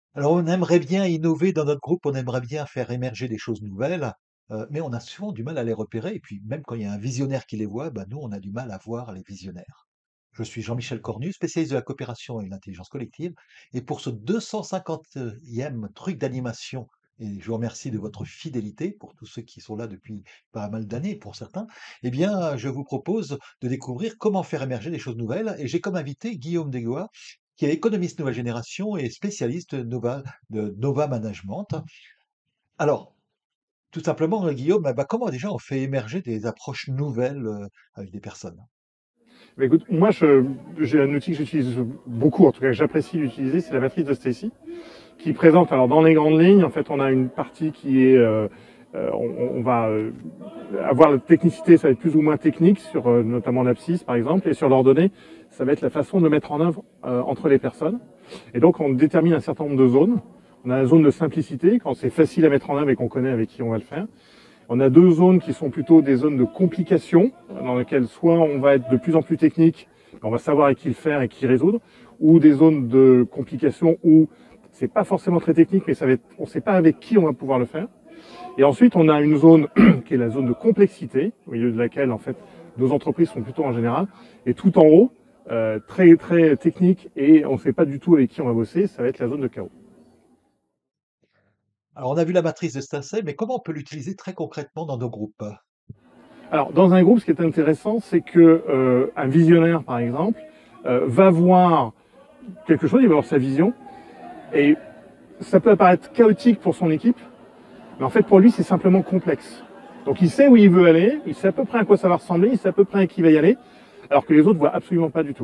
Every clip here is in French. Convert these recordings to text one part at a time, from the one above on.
Alors, on aimerait bien innover dans notre groupe, on aimerait bien faire émerger des choses nouvelles, mais on a souvent du mal à les repérer et puis même quand il y a un visionnaire qui les voit, bah, nous, on a du mal à voir les visionnaires. Je suis Jean-Michel Cornu, spécialiste de la coopération et de l'intelligence collective et pour ce 250e truc d'animation et je vous remercie de votre fidélité pour tous ceux qui sont là depuis pas mal d'années pour certains, eh bien, je vous propose de découvrir comment faire émerger des choses nouvelles et j'ai comme invité Guillaume Degois qui est économiste nouvelle génération et spécialiste de Nova Management. Alors, tout simplement, Guillaume, bah, comment déjà on fait émerger des approches nouvelles avec des personnes? Bah, écoute, moi, j'ai un outil que j'utilise beaucoup, en tout cas que j'apprécie d'utiliser, c'est la matrice de Stacy, qui présente, alors dans les grandes lignes, en fait, on a une partie qui est, on va avoir la technicité, ça va être plus ou moins technique sur notamment l'abscisse, par exemple, et sur l'ordonnée, ça va être la façon de mettre en œuvre entre les personnes. Et donc, on détermine un certain nombre de zones. On a la zone de simplicité, quand c'est facile à mettre en œuvre et qu'on connaît avec qui on va le faire. On a deux zones qui sont plutôt des zones de complication, dans lesquelles soit on va être de plus en plus technique, on va savoir avec qui le faire et qui résoudre, ou des zones de complication où c'est pas forcément très technique, mais ça va être, on ne sait pas avec qui on va pouvoir le faire. Et ensuite, on a une zone qui est la zone de complexité, au milieu de laquelle, en fait, nos entreprises sont plutôt en général. Et tout en haut, très, très technique, et on ne sait pas du tout avec qui on va bosser, ça va être la zone de chaos. Alors, on a vu la matrice de Stacey, mais comment on peut l'utiliser très concrètement dans nos groupes? Alors, dans un groupe, ce qui est intéressant, c'est que un visionnaire, par exemple, va voir quelque chose, il va avoir sa vision, et ça peut apparaître chaotique pour son équipe, mais en fait, pour lui, c'est simplement complexe. Donc, il sait où il veut aller, il sait à peu près à quoi ça va ressembler, il sait à peu près à qui il va y aller, alors que les autres voient absolument pas du tout.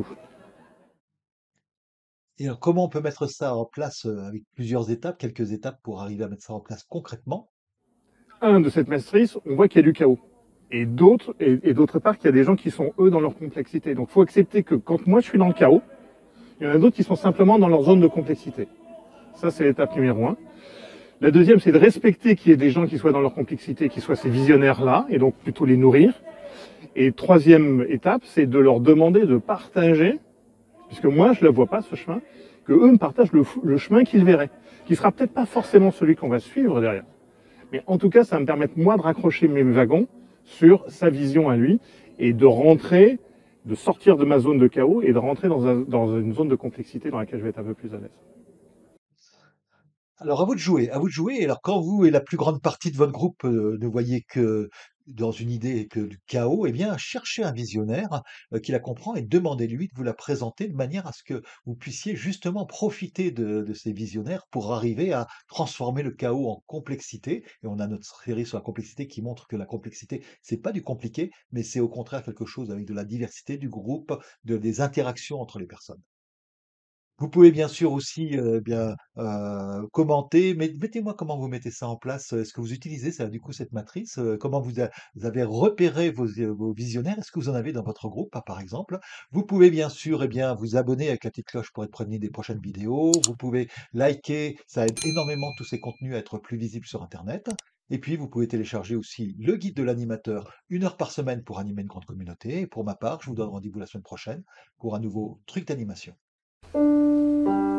Et alors, comment on peut mettre ça en place avec plusieurs étapes, quelques étapes pour arriver à mettre ça en place concrètement? Un de cette matrice, on voit qu'il y a du chaos. Et d'autre part, qu'il y a des gens qui sont, eux, dans leur complexité. Donc, il faut accepter que quand moi, je suis dans le chaos, il y en a d'autres qui sont simplement dans leur zone de complexité. Ça, c'est l'étape numéro un. La deuxième, c'est de respecter qu'il y ait des gens qui soient dans leur complexité, qui soient ces visionnaires-là, et donc plutôt les nourrir. Et troisième étape, c'est de leur demander de partager, puisque moi, je ne le vois pas, ce chemin, que eux me partagent le chemin qu'ils verraient, qui sera peut-être pas forcément celui qu'on va suivre derrière. Mais en tout cas, ça va me permettre, moi, de raccrocher mes wagons sur sa vision à lui, et de rentrer, de sortir de ma zone de chaos, et de rentrer dans une zone de complexité dans laquelle je vais être un peu plus à l'aise. Alors, à vous de jouer, à vous de jouer. Et alors, quand vous et la plus grande partie de votre groupe ne voyez que dans une idée et que du chaos, eh bien, cherchez un visionnaire qui la comprend et demandez-lui de vous la présenter de manière à ce que vous puissiez justement profiter de ces visionnaires pour arriver à transformer le chaos en complexité. Et on a notre série sur la complexité qui montre que la complexité, c'est pas du compliqué, mais c'est au contraire quelque chose avec de la diversité du groupe, des interactions entre les personnes. Vous pouvez bien sûr aussi, commenter, mais mettez-moi comment vous mettez ça en place. Est-ce que vous utilisez ça, du coup, cette matrice? Comment vous avez repéré vos visionnaires? Est-ce que vous en avez dans votre groupe, par exemple? Vous pouvez bien sûr, vous abonner avec la petite cloche pour être prévenu des prochaines vidéos. Vous pouvez liker, ça aide énormément tous ces contenus à être plus visibles sur internet. Et puis vous pouvez télécharger aussi le guide de l'animateur, 1 heure par semaine pour animer une grande communauté. Et pour ma part, je vous donne rendez-vous la semaine prochaine pour un nouveau truc d'animation.